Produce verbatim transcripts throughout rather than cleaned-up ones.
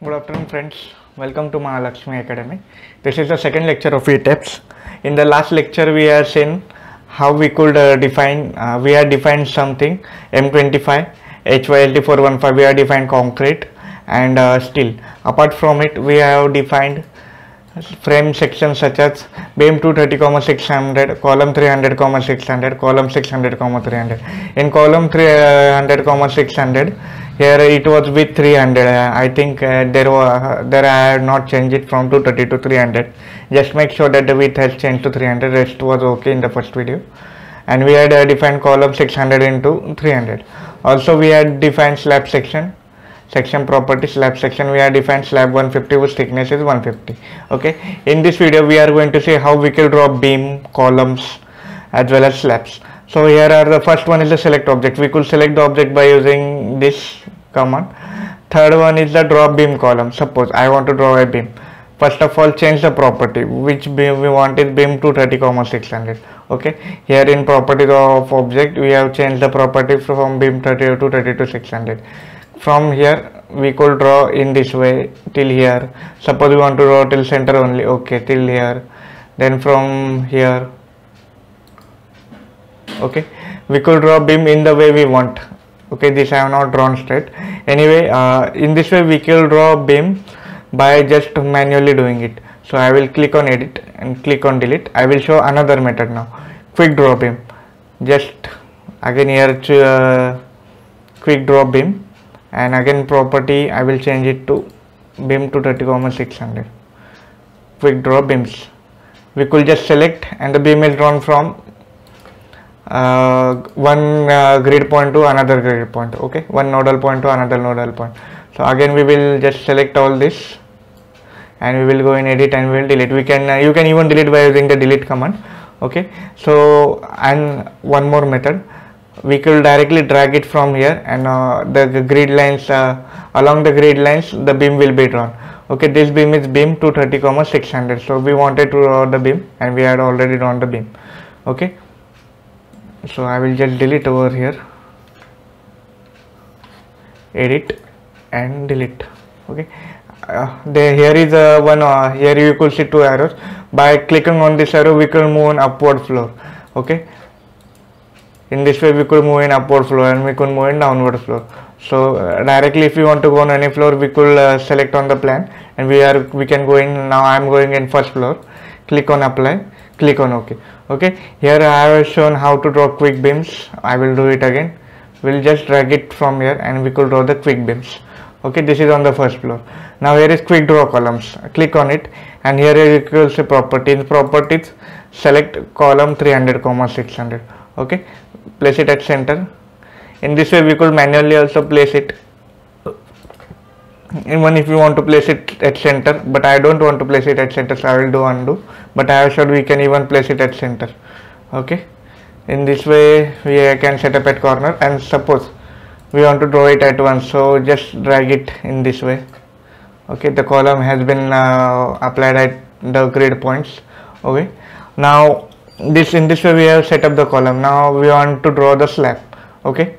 Good afternoon, friends. Welcome to Mahalakshmi Academy. This is the second lecture of E TAPS. In the last lecture, we have seen how we could uh, define. Uh, we have defined something M twenty-five, H Y L T four one five. We have defined concrete and uh, steel. Apart from it, we have defined frame sections such as beam two thirty, six hundred, column three hundred, six hundred, column six hundred, three hundred. In column three hundred, six hundred, here it was with three hundred. uh, I think uh, there was there I have not changed it from two thirty to three hundred. Just make sure that the width has changed to three hundred. Rest was okay in the first video. And we had uh, defined column six hundred into three hundred. Also we had defined slab section section property. Slab section, we have defined slab one fifty whose thickness is one fifty. Okay, in this video we are going to see how we can draw beam, columns as well as slabs. So here are the first one is the select object. We could select the object by using this command. Third one is the draw beam column. Suppose I want to draw a beam. First of all, change the property. Which beam we want is beam two thirty, six hundred. Okay, here in properties of object we have changed the property from beam thirty to thirty to six hundred. From here we could draw in this way till here. Suppose we want to draw till center only. Okay, till here. Then from here, okay, we could draw beam in the way we want. Okay, this I have not drawn straight. Anyway, uh, in this way we can draw beam by just manually doing it. So I will click on edit and click on delete. I will show another method now. Quick draw beam. Just again here to uh, quick draw beam. And again property I will change it to beam two thirty, six hundred. Quick draw beams. We could just select and the beam is drawn from uh, one uh, grid point to another grid point. Okay, one nodal point to another nodal point. So again we will just select all this and we will go in edit and we will delete. We can uh, you can even delete by using the delete command. Okay, so and one more method, we could directly drag it from here and uh, the grid lines uh, along the grid lines the beam will be drawn. Okay, this beam is beam two thirty, six hundred. So we wanted to draw the beam and we had already drawn the beam. Okay, so I will just delete over here, edit and delete. Okay, uh, there here is a uh, one uh, here you could see two arrows. By clicking on this arrow we could move an upward floor. Okay, in this way we could move in upward floor and we could move in downward floor. So uh, directly if you want to go on any floor we could uh, select on the plan and we are we can go in. Now I am going in first floor. Click on apply, click on OK. Okay, here I have shown how to draw quick beams. I will do it again. We'll just drag it from here and we could draw the quick beams. Okay, this is on the first floor. Now here is quick draw columns. Click on it and here is equals to properties. Properties, select column three hundred, six hundred. Okay, place it at center. In this way we could manually also place it, even if you want to place it at center, but I don't want to place it at center, so I will do undo. But I have showed we can even place it at center. Okay, in this way we can set up at corner, and suppose we want to draw it at once, so just drag it in this way. Okay, the column has been uh, applied at the grid points. Okay, now this in this way we have set up the column. Now we want to draw the slab. Okay,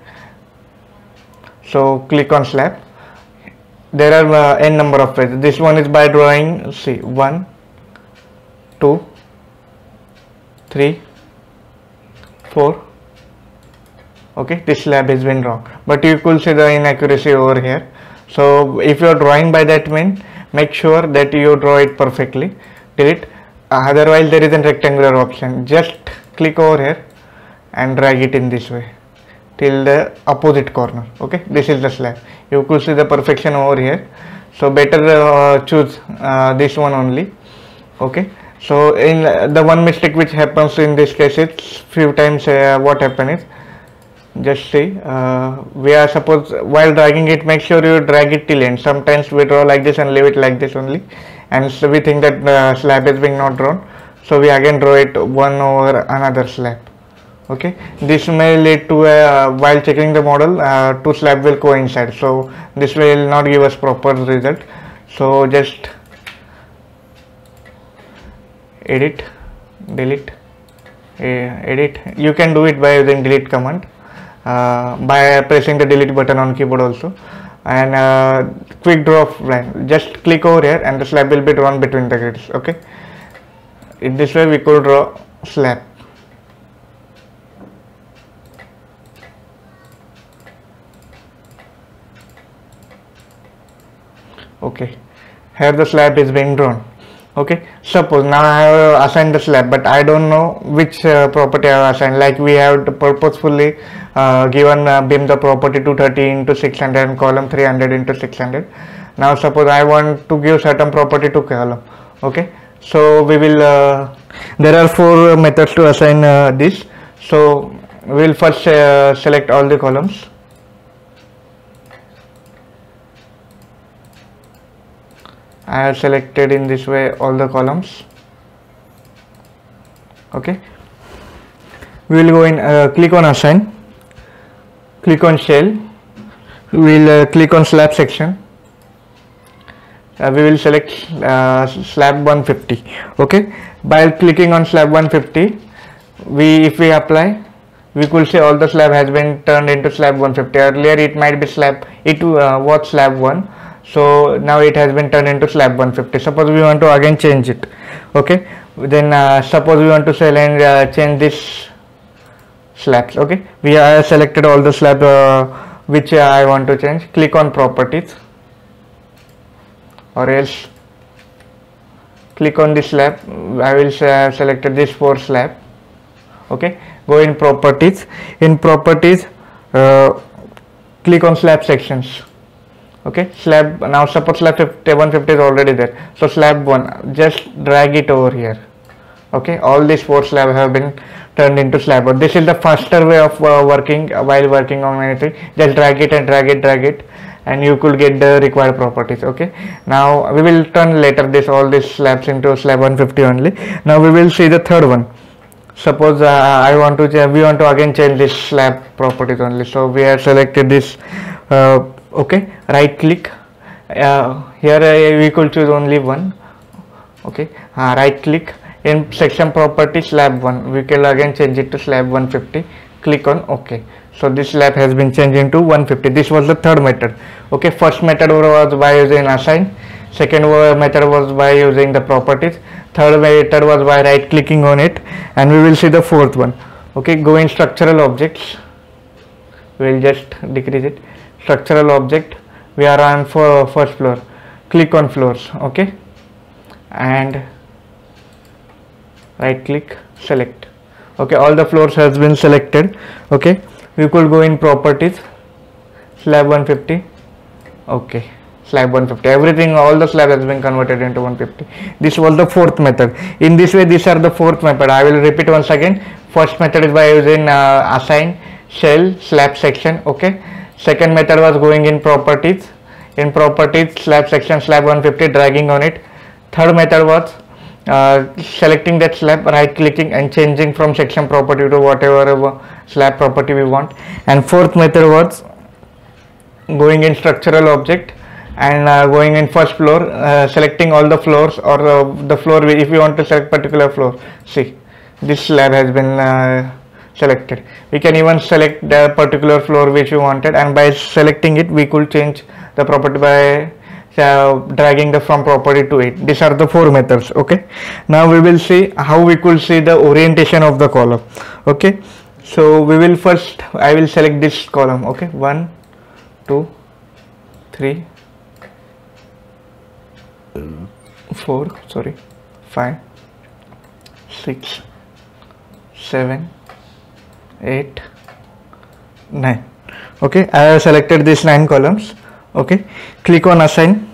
so click on slab. There are uh, n number of ways. This one is by drawing, see, one, two, three, four. Okay, this slab has been drawn, but you could see the inaccuracy over here. So if you are drawing by that mean, make sure that you draw it perfectly. Delete. Uh, otherwise there is a rectangular option. Just click over here and drag it in this way till the opposite corner. Okay, this is the slab. You could see the perfection over here. So better uh, choose uh, this one only. Okay, so in uh, the one mistake which happens in this case is few times uh, what happen is, just see, uh, we are suppose while dragging it, make sure you drag it till end. Sometimes we draw like this and leave it like this only, and so we think that the slab is being not drawn, so we again draw it one over another slab. Okay, this may lead to a, uh, while checking the model, uh, two slab will coincide, so this will not give us proper result. So just edit, delete, uh, edit. You can do it by using delete command, uh, by pressing the delete button on keyboard also. and uh, quick draw line. Just click over here and the slab will be drawn between the grids. Okay, in this way we could draw slab. Okay, here the slab is being drawn. Okay, suppose now I have assigned the slab, but I don't know which uh, property I have assigned. Like we have purposefully uh, given uh, beam the property two thirty into six hundred and column three hundred into six hundred. Now suppose I want to give certain property to column. Okay, so we will uh, there are four methods to assign uh, this. So we will first uh, select all the columns. I have selected in this way all the columns. Okay, we will go in, uh, click on assign, click on shell, we will uh, click on slab section. Uh, we will select uh, slab one fifty. Okay, by clicking on slab one fifty, we if we apply, we could say all the slab has been turned into slab one fifty. Earlier it might be slab, it uh, was slab one. So now it has been turned into slab one fifty. Suppose we want to again change it. Okay, then uh, suppose we want to sell and uh, change this slabs. Okay, we have selected all the slab uh, which uh, I want to change. Click on properties, or else click on this slab. I will uh, selected this four slab. Okay, go in properties. In properties, uh, click on slab sections. Okay, slab, now suppose slab one fifty is already there, so slab one, just drag it over here. Okay, all these four slabs have been turned into slab one. This is the faster way of uh, working uh, while working on anything. Just drag it and drag it, drag it, and you could get the required properties. Okay, now we will turn later this all these slabs into slab one fifty only. Now we will see the third one. Suppose uh, I want to change, we want to again change this slab properties only. So we have selected this. Uh, okay, right click uh, here uh, we could choose only one. Okay, uh, right click in section property slab one, we can again change it to slab one fifty. Click on OK. So this slab has been changed into one fifty. This was the third method. Okay, first method was by using assign, second method was by using the properties, third method was by right clicking on it, and we will see the fourth one. Okay, go in structural objects, we will just decrease it. Structural object, we are on for first floor, click on floors. Okay, and right click, select. Okay, all the floors has been selected. Okay, we could go in properties, slab one fifty. Okay, slab one fifty, everything, all the slab has been converted into one fifty. This was the fourth method. In this way, these are the fourth method. I will repeat once again. First method is by using uh, assign, shell, slab section. Okay, second method was going in properties, in properties slab section slab one fifty, dragging on it. Third method was uh, selecting that slab, right clicking and changing from section property to whatever slab property we want. And fourth method was going in structural object and uh, going in first floor, uh, selecting all the floors, or uh, the floor if you want to select particular floor. See, this slab has been uh, selected. We can even select the particular floor which we wanted, and by selecting it we could change the property by uh, dragging the from property to it. These are the four methods. Okay, now we will see how we could see the orientation of the column. Okay, so we will first, I will select this column. Okay, one, two, three, four, sorry, five, six, seven, eight, nine. Okay, I have selected these nine columns. Okay, click on assign,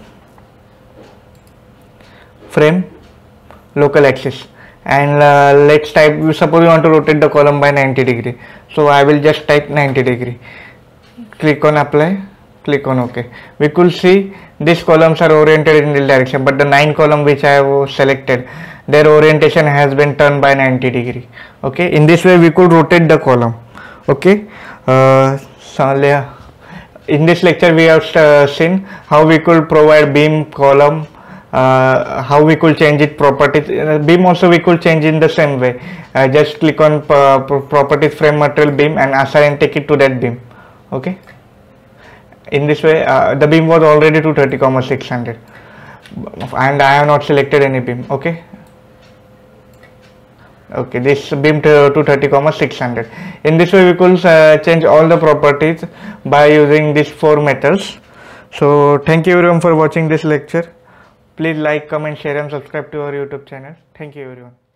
frame, local axis, and uh, let's type, suppose you want to rotate the column by ninety degree, so I will just type ninety degree. Click on apply, click on OK. We could see these columns are oriented in this direction, but the nine column which I have selected, their orientation has been turned by ninety degree. Okay, in this way we could rotate the column. Okay, uh, so in this lecture we have uh, seen how we could provide beam, column, uh, how we could change it properties. Uh, beam also we could change in the same way. Uh, just click on uh, properties, frame, material, beam, and assign and take it to that beam. Okay, In this way, uh, the beam was already two thirty comma six hundred, and I have not selected any beam. Okay. Okay, this beam to two thirty comma six hundred. In this way, we could uh, change all the properties by using these four methods. So thank you everyone for watching this lecture. Please like, comment, share and subscribe to our YouTube channel. Thank you everyone.